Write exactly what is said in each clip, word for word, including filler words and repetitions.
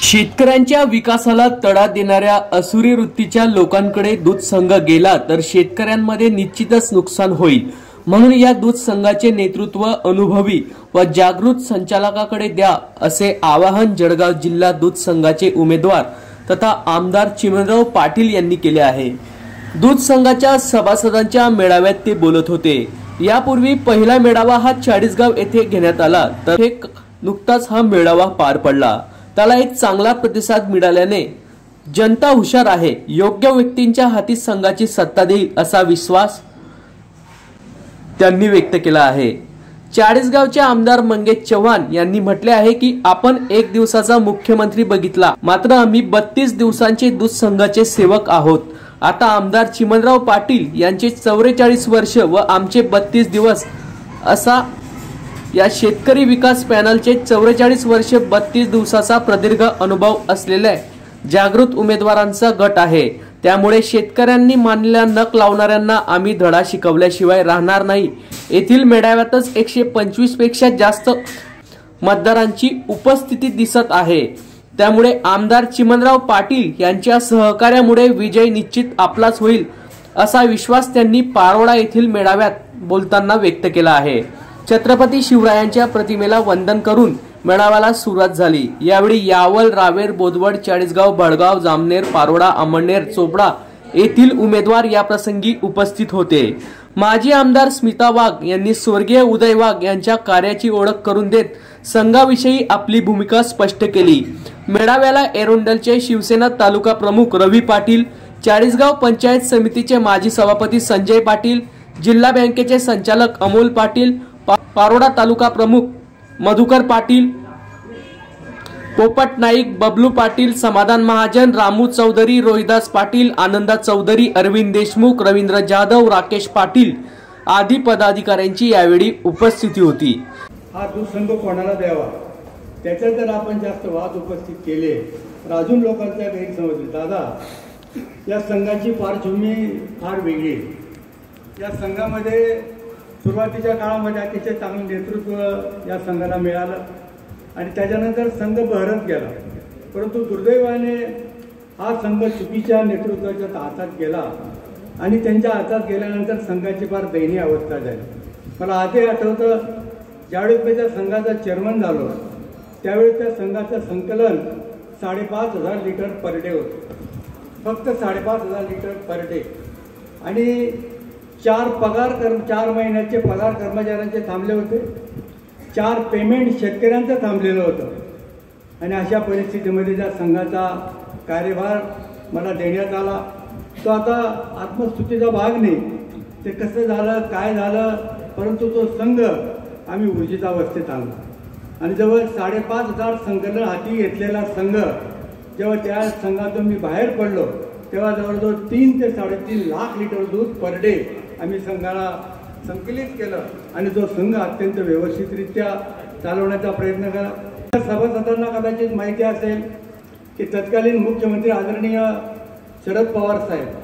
शेतकऱ्यांच्या विकासाला तडा देणाऱ्या असुरी वृत्तीच्या लोकांकडे दूध संघ गेला तर शेतकऱ्यांमध्ये निश्चितच नुकसान होईल। म्हणून या दूध संघाचे नेतृत्व अनुभवी व जागृत संचालकाकडे द्या, असे आवाहन जळगाव जिल्हा दूध संघाचे उमेदवार तथा आमदार चिमणराव पाटील यांनी केले आहे। दूध संघाच्या सभासदांच्या मेळाव्यात ते बोलत होते। यापूर्वी पहिला मेळावा हा चाळीसगाव येथे घेण्यात आला, तर नुकताच हा मेळावा पार पडला। त्याला एक चांगला प्रतिसाद मिळाल्याने जनता हुशार आहे, योग्य व्यक्तींच्या हाती संघाची सत्ता देईल असा विश्वास त्यांनी व्यक्त केला आहे। चाळीसगावचे आमदार मंगेश चव्हाण यांनी म्हटले आहे की आपण एक दिवसाचा मुख्यमंत्री बघितला, मात्र आम्ही बत्तीस दिवसांचे दूध संघाचे सेवक आहोत। आता आमदार चिमणराव पाटील यांचे चौवेचाळीस वर्ष व आमचे बत्तीस दिवस असा या शेतकरी विकास पॅनलचे चौवेचाळीस वर्ष बत्तीस दिवसाचा प्रदीर्घ अनुभव असलेल्या जागृत उमेदवारांचा गट आहे। त्यामुळे शेतकऱ्यांनी मानलेल्या नक लावणाऱ्यांना आम्ही धडा शिकवल्याशिवाय राहणार नाही। येथील मेळाव्यातच एकशे पंचवीस पेक्षा जास्त मतदारांची उपस्थिती दिसत आहे। त्यामुळे आमदार चिमणराव पाटील यांच्या सहकार्यामुळे विजय निश्चित आपलाच होईल असा विश्वास त्यांनी पारोडा येथील मेळाव्यात बोलताना व्यक्त केला आहे। छत्रपती शिवरायांच्या प्रतिमेला वंदन करून मेळाव्याला सुरुवात झाली। यावेळी यावल, रावेर, बोदवड, चाळीसगाव, बळगाव, जामनेर, पारोडा, अमळनेर, चोपडा येथील उमेदवार या प्रसंगी उपस्थित होते। माजी आमदार स्मिता वाघ यांनी स्वर्गीय उदय वाघ यांच्या कार्याची ओळख करून देत संघाविषयी आपली भूमिका स्पष्ट केली। मेळाव्याला एरोंडलचे शिवसेना तालुका प्रमुख रवी पाटील, चाळीसगाव पंचायत समितीचे माजी सभापती संजय पाटील, जिल्हा बँकेचे संचालक अमोल पाटील, पारोडा तालुका प्रमुख मधुकर पाटील, पोपट नाईक, बबलू पाटील, समाधान महाजन, रामू चौधरी, रोहिदास पाटील, आनंदा चौधरी, अरविंद देशमुख, रवींद्र जाधव, राकेश पाटील आदी पदाधिकाऱ्यांची यावेळी उपस्थिती होती। हा दूध संघ कोणाला द्यावा त्याच्यात जर आपण जास्त वाद उपस्थित केले तर अजून लोकांचा गैरसमज। दादा, या संघाची पार्श्वभूमी फार वेगळी आहे। या संघामध्ये सुरुवातीच्या काळामध्ये अतिशय चांगलं नेतृत्व या संघाला मिळालं आणि त्याच्यानंतर संघ बहरत गेला, परंतु दुर्दैवाने हा संघ चुकीच्या नेतृत्वाच्या हातात गेला आणि त्यांच्या हातात गेल्यानंतर संघाची फार दयनीय अवस्था झाली। मला आधी आठवतं, ज्यावेळेस मी त्या संघाचा चेअरमन झालो त्यावेळेस त्या संघाचं संकलन साडेपाच हजार लिटर पर डे होतं, फक्त साडेपाच हजार लिटर पर डे। आणि चार पगार कर्म चार महिन्याचे पगार कर्मचाऱ्यांचे थांबले होते, चार पेमेंट शेतकऱ्यांचं थांबलेलं होतं। आणि अशा परिस्थितीमध्ये ज्या संघाचा कार्यभार मला देण्यात आला तो आता आत्मस्तुतीचा भाग नाही, ते कसं झालं काय झालं, परंतु तो संघ आम्ही ऊर्जितावस्थेत आणला आणि जवळ साडेपाच हजार संकलन हाती घेतलेला संघ जेव्हा त्या संघातून मी बाहेर पडलो तेव्हा जवळजवळ तीन ते साडेतीन लाख लिटर दूध पर डे आम्ही संघाला संकलित केलं आणि तो संघ अत्यंत व्यवस्थितरित्या चालवण्याचा प्रयत्न केला। सभासदांना कदाचित माहिती असेल की तत्कालीन मुख्यमंत्री आदरणीय शरद पवार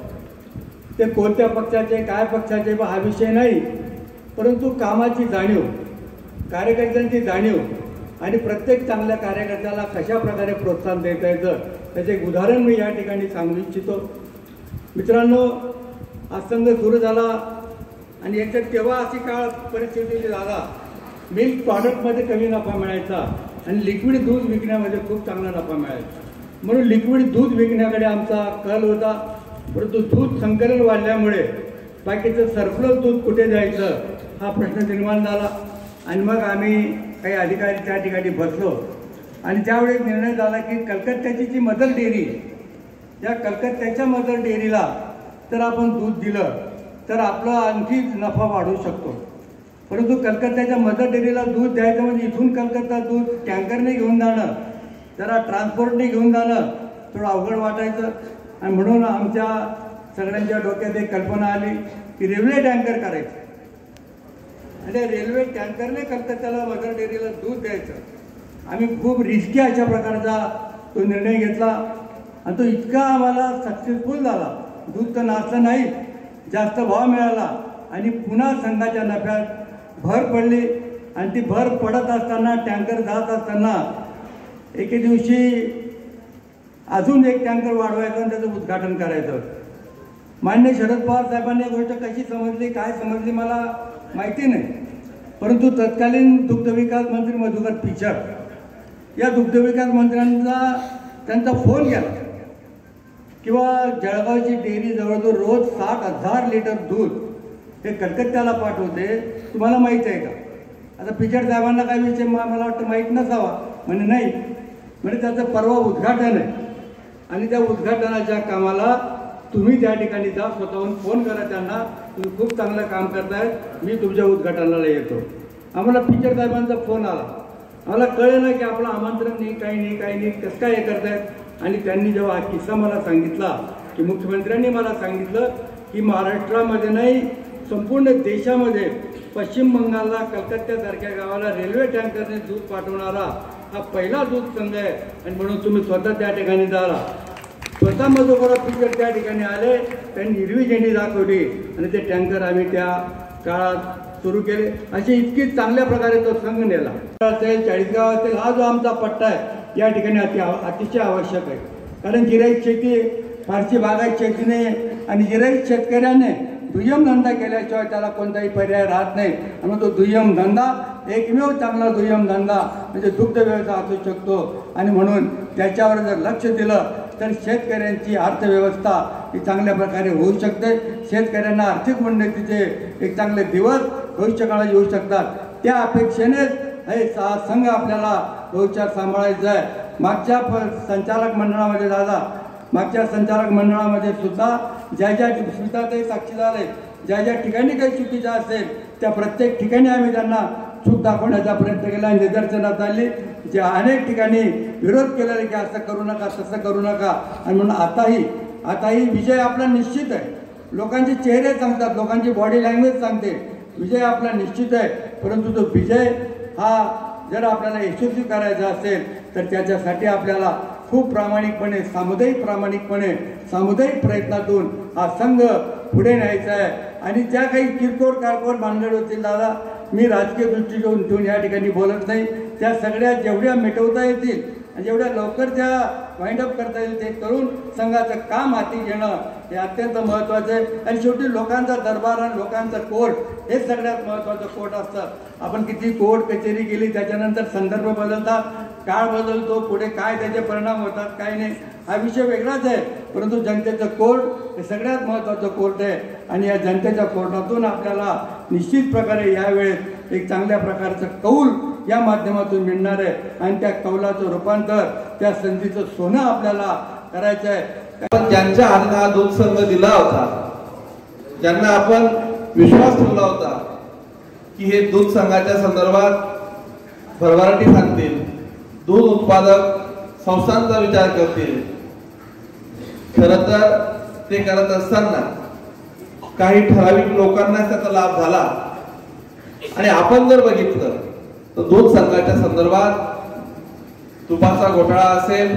साहेब ते कोणत्या पक्षाचे काय पक्षाचे हा विषय नाही, परंतु कामाची जाणीव, कार्यकर्त्यांची जाणीव आणि प्रत्येक चांगल्या कार्यकर्त्याला कशा प्रकारे प्रोत्साहन देता येतं त्याचे एक उदाहरण मी या ठिकाणी सांगू इच्छितो। मित्रांनो, हा संघ सुरू झाला आणि याच्यात तेव्हा अशी काळ परिस्थिती झाला, मिल्क प्रॉडक्टमध्ये कमी नफा मिळायचा आणि लिक्विड दूध विकण्यामध्ये खूप चांगला नफा मिळायचा, म्हणून लिक्विड दूध विकण्याकडे आमचा कल होता। परंतु दूध संकलन वाढल्यामुळे बाकीचं सरप्लस दूध कुठे जायचं हा प्रश्न निर्माण झाला आणि मग आम्ही काही अधिकारी त्या ठिकाणी बसलो आणि त्यावेळेस निर्णय झाला की कलकत्त्याची जी मदर डेअरी, या कलकत्त्याच्या मदर डेअरीला तर आपण दूध दिलं तर आपला आणखी नफा वाढू शकतो, परंतु कलकत्त्याच्या मदर डेअरीला दूध द्यायचं म्हणजे इथून कलकत्ता दूध टँकरने घेऊन जाणं, जरा ट्रान्सपोर्टने घेऊन जाणं थोडं अवघड वाटायचं आणि म्हणून आमच्या सगळ्यांच्या डोक्यात एक कल्पना आली की रेल्वे टँकर करायचं आणि रेल्वे टँकरने कलकत्त्याला मदर डेअरीला दूध द्यायचं। आम्ही खूप रिस्की अशा प्रकारचा तो निर्णय घेतला आणि तो इतका आम्हाला सक्सेसफुल झाला, दूध तर नाचलं नाही, जास्त भाव मिळाला आणि पुन्हा संघाच्या नफ्यात भर पडली आणि ती भर पडत असताना टँकर जात असताना एके दिवशी अजून एक टँकर वाढवायचं आणि त्याचं उद्घाटन करायचं. मान्य शरद पवार साहेबांनी गोष्ट कशी समजली काय समजली मला माहिती नाही, परंतु तत्कालीन दुग्धविकास मंत्री मधुकर पिचड या दुग्धविकास मंत्र्यांचा त्यांचा फोन गेला किंवा जळगावची डेअरी जवळजवळ रोज साठ हजार लिटर दूध हे कलकत्त्याला पाठवते, तुम्हाला माहीत आहे का? आता पिचड साहेबांना काय विषय मला वाटतं माहीत नसावा. म्हणजे नाही, म्हणजे त्याचं परवा उद्घाटन आहे आणि त्या उद्घाटनाच्या कामाला तुम्ही त्या ठिकाणी जा, स्वतःहून फोन करा त्यांना, तुम्ही खूप चांगलं काम करताय, मी तुमच्या उद्घाटनाला येतो. आम्हाला पिचड साहेबांचा फोन आला, आम्हाला कळलं ना की आपलं आमंत्रण नाही, काही नाही काही नाही, कसं काय हे करतायत. आणि त्यांनी जेव्हा हा किस्सा मला सांगितला की मुख्यमंत्र्यांनी मला सांगितलं की महाराष्ट्रामध्ये नाही संपूर्ण देशामध्ये पश्चिम बंगालला कलकत्त्यासारख्या गावाला रेल्वे टँकरने दूध पाठवणारा हा पहिला दूध संघ आहे आणि म्हणून तुम्ही स्वतः त्या ठिकाणी जाला. स्वतः मधुकर पिचड त्या ठिकाणी आले, त्यांनी हिरवी झेंडी दाखवली आणि ते टँकर आम्ही त्या काळात सुरू केले. अशी इतकी चांगल्या प्रकारे तो संघ नेला. असेल चाळीसगाव असेल, हा जो आमचा पट्टा आहे या ठिकाणी अति अतिशय आवश्यक आहे. कारण जिरायत शेती फारशी बागायत शेती नाही आणि जिरायत शेतकऱ्याने दुय्यम धंदा केल्याशिवाय त्याला कोणताही पर्याय राहत नाही. आणि तो दुय्यम धंदा एकमेव चांगला दुय्यम धंदा म्हणजे दुग्ध व्यवसाय असू शकतो. आणि म्हणून त्याच्यावर जर लक्ष दिलं तर शेतकऱ्यांची अर्थव्यवस्था ही चांगल्या प्रकारे होऊ शकते. शेतकऱ्यांना आर्थिक उन्नतीचे एक चांगले दिवस भविष्यकाळात येऊ शकतात. त्या अपेक्षेनेच हे सा संघ आपल्याला भविष्यात सांभाळायचं आहे. मागच्या संचालक मंडळामध्ये दादा मागच्या संचालक मंडळामध्ये सुद्धा ज्या ज्या स्मिताताई साक्षीदार आहेत, ज्या ज्या ठिकाणी काही चुकीचं असेल त्या प्रत्येक ठिकाणी आम्ही त्यांना चूक दाखवण्याचा प्रयत्न केला, निदर्शनात आली. जे अनेक ठिकाणी विरोध केला की असं करू नका तसं करू नका. आणि म्हणून आताही आताही विजय आपला निश्चित आहे. लोकांचे चेहरे सांगतात, लोकांची बॉडी लँग्वेज सांगते विजय आपला निश्चित आहे. परंतु तो विजय हा जर आपल्याला यशस्वी करायचा असेल तर त्याच्यासाठी आपल्याला खूप प्रामाणिकपणे सामुदायिक प्रामाणिकपणे सामुदायिक प्रयत्नातून हा संघ पुढे न्यायचा आहे. आणि ज्या काही किरकोळ कारकोळ भानगड होतील दादा, मी राजकीय दृष्टिकोन ठेवून या ठिकाणी बोलत नाही, त्या सगळ्या जेवढ्या मिटवता येतील आणि जेवढ्या लवकर त्या वाइंड अप करता येईल ते करून संघाचं काम हाती घेणं हे अत्यंत महत्त्वाचं आहे. आणि शेवटी लोकांचा दरबार आणि लोकांचं कोर्ट हे सगळ्यात महत्त्वाचं कोर्ट असतं. आपण किती कोर्ट कचेरी केली त्याच्यानंतर संदर्भ बदलतात, काळ बदलतो, पुढे काय त्याचे परिणाम होतात काय नाही हा विषय वेगळाच आहे. परंतु जनतेचं कोर्ट हे सगळ्यात महत्त्वाचं कोर्ट आहे. आणि या जनतेच्या कोर्टातून आपल्याला निश्चित प्रकारे यावेळेस एक चांगल्या प्रकारचं कौल या माध्यमातून मिळणार आहे. आणि त्या कौलाचं रूपांतर त्या संधीचं सोनं आपल्याला करायचं आहे. ज्यांच्या हातात हा दूध संघ दिला होता, ज्यांना आपण विश्वास ठेवला होता की हे दूध संघाच्या संदर्भात भरभराटी सांगतील, दूध उत्पादक संस्थांचा विचार करतील, खरं तर ते करत असताना काही ठराविक लोकांना त्याचा लाभ झाला. आणि आपण जर बघितलं तर दूध संघाच्या संदर्भात तुपाचा घोटाळा असेल,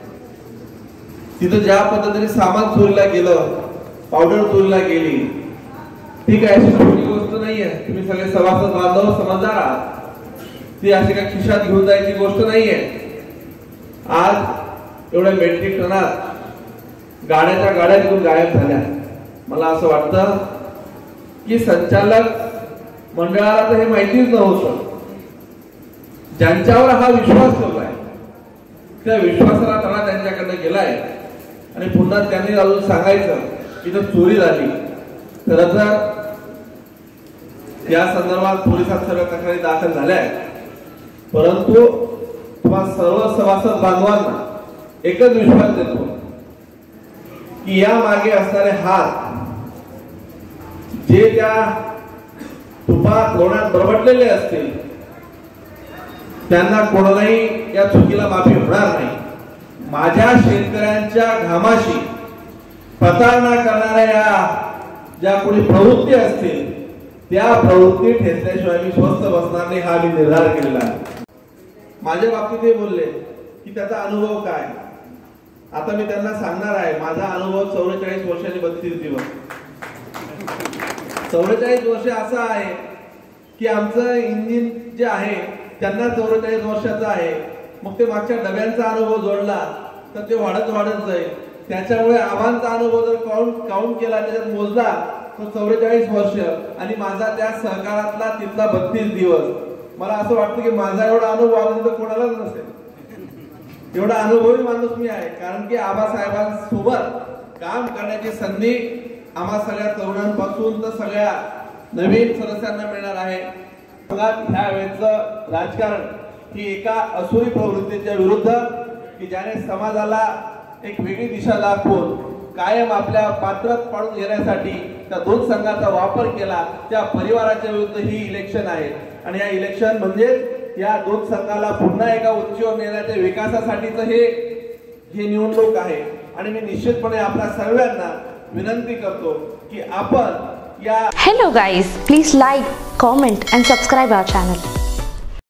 तिथं ज्या पद्धतीने सामान चोरीला गेलं, पावडर चोरीला गेली, ती काय अशी छोटी गोष्ट नाहीये. तुम्ही सगळे सभासद बांधव समजदार आहात, ती अशी काय खिशात घेऊन जायची गोष्ट नाहीये. आज एवढ्या मेट्रिक टनात गाड्याच्या गाड्या निघून गायब झाल्या. मला असं वाटतं की संचालक मंडळाला तर हे माहितीच नव्हतं. ज्यांच्यावर हा विश्वास ठेवलाय त्या विश्वासाला तडा त्यांच्याकडनं गेलाय. आणि पुन्हा त्यांनी अजून सांगायचं की जर चोरी झाली खरं तर या संदर्भात पोलिसात सर्व तक्रारी दाखल झाल्या आहेत. परंतु तुम्हा सर्व सभासद बांधवांना एकच विश्वास देतो की या मागे असणारे हात जे त्या तुपात लोण्यात बरबटलेले असतील त्यांना कोणालाही या चुकीला माफी होणार नाही. माझ्या शेतकऱ्यांच्या घामाशी प्रतारणा करणाऱ्या या ज्या कोणी प्रवृत्ती असतील त्या प्रवृत्ती ठेचल्याशिवाय मी स्वस्थ बसणार नाही हा मी निर्धार केलेला आहे. माझ्या बाबतीत हे बोलले की त्याचा अनुभव काय. आता मी त्यांना सांगणार आहे माझा अनुभव चौवेचाळीस वर्षांनी बत्तीस दिवस. चौवेचाळीस वर्ष असं आहे की आमचं इंजिन जे आहे त्यांना चौवेचाळीस वर्षाचा आहे. मग ते मागच्या डब्यांचा अनुभव जोडला तर ते वाढत वाढत जाईल. त्याच्यामुळे आव्हानचा अनुभव जर काउंट काउंट केला, त्याच्यात मोजला तो चौवेचाळीस वर्ष आणि माझा त्या सहकारातला तिथला बत्तीस दिवस. मला असं वाटतं की माझा एवढा अनुभव आला तर कोणालाच नसेल. एवढा अनुभवी माणूस मी आहे, कारण की आबासाहेबांसोबत काम करण्याची संधी आम्हा सगळ्या तरुणांपासून तर सगळ्या नवीन सदस्यांना मिळणार आहे. ह्या वेळेचं राजकारण ही एका असुरी प्रवृत्तीच्या विरुद्ध की ज्याने समाजाला एक वेगळी दिशा दाखवून कायम आपल्या पात्रात पाडून घेण्यासाठी त्या दोन संघाचा वापर केला, त्या परिवाराच्या विरुद्ध ही इलेक्शन आहे. आणि या इलेक्शन म्हणजे या दोन संघाला पुन्हा एका उंचीवर नेण्याच्या विकासासाठीच हे हे निवडणूक आहे. आणि मी निश्चितपणे आपल्या सर्वांना विनंती करतो की आपण या Hello guys, please like, comment and subscribe our channel.